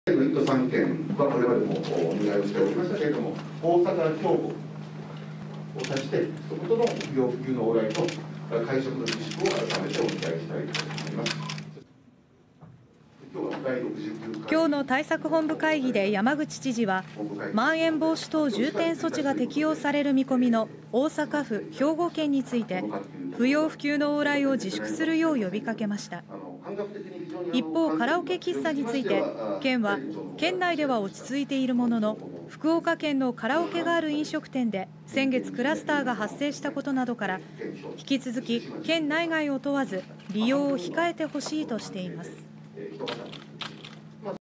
1都3県はこれまでもお願いをしておりましたけれども、大阪、兵庫を指して、そことの不要不急の往来と会食の自粛を改めてお願いしたいと思います。 今日の対策本部会議で山口知事は、まん延防止等重点措置が適用される見込みの大阪府、兵庫県について、不要不急の往来を自粛するよう呼びかけました。一方、カラオケ喫茶について、県は県内では落ち着いているものの、福岡県のカラオケがある飲食店で先月クラスターが発生したことなどから、引き続き県内外を問わず利用を控えてほしいとしています。